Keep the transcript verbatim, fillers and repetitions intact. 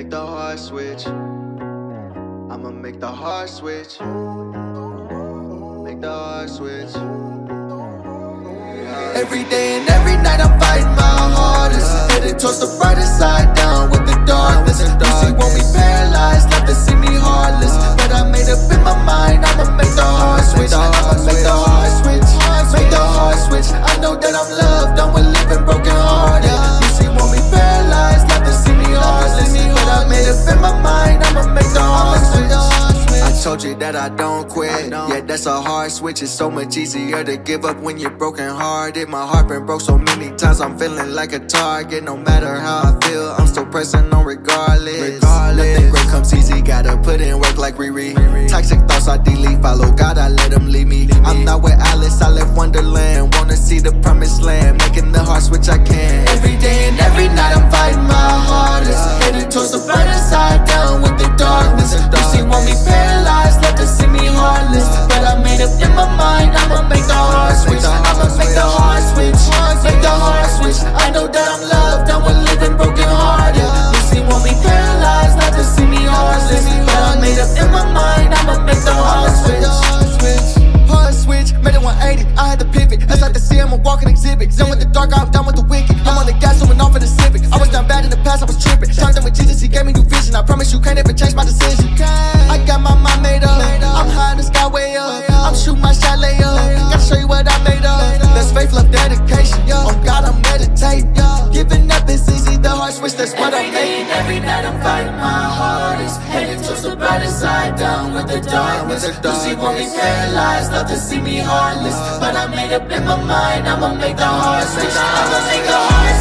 make the hard switch. I'ma make the hard switch. Make the hard switch. Every day and every night I'm fighting my hardest, headed towards the brighter side, down with the darkness. You see, when we paralyzed, love to see me heartless, but I made up in my mind, I'ma make the hard switch. I'ma make the hard switch, make the hard switch. I know that I'm loved, done with living broken hearted. You see, when we paralyzed, love to see me heartless, but I made up in my mind, I'ma make the hard switch. I told you that I don't quit, yeah, that's a hard switch. It's so much easier to give up when you're broken hearted. My heart been broke so many times, I'm feeling like a target. No matter how I feel, I'm still pressing on regardless, regardless. Nothing great comes easy, gotta put in work like Riri. Toxic thoughts I delete, follow God, I let him lead me. I'm not with Alice, I left Wonderland. Wanna see the promised land, making the hard switch I can. Every day and every night I'm fighting my hardest, headed towards the brighter side, down with the darkness. You see, when we paralyzed, love to see me heartless, but I made up in my mind, I'ma make the hard switch. I'ma make the hard switch, make the hard switch. I know that I'm loved, done with living broken hearted. You see, when we paralyzed, love to see me heartless, but I made up in my mind, I'ma make the hard switch. Hard switch, made it one eighty, I had to pivot. As I can see, I'm a walking exhibit. Done with the dark, I'm done with the wicked. I'm on the gas, zooming off in the Civic. I was done bad in the past, I was tripping. Talked with Jesus, he gave me new vision. I promise you can't ever change my decision. I got my mind made up, I'm high in the sky, way up. I'm shooting my shot, lay up. Gotta show you what I made up. That's faith, love, dedication. On God, I'm meditating. Giving up is easy, the hard switch, that's what I made. Every night I'm fighting my hardest, headed towards the brighter side, down with the darkness. You see, when we paralyzed, love to see me heartless, but I made up in my mind, I'ma make the hard switch. I'ma make the hard switch.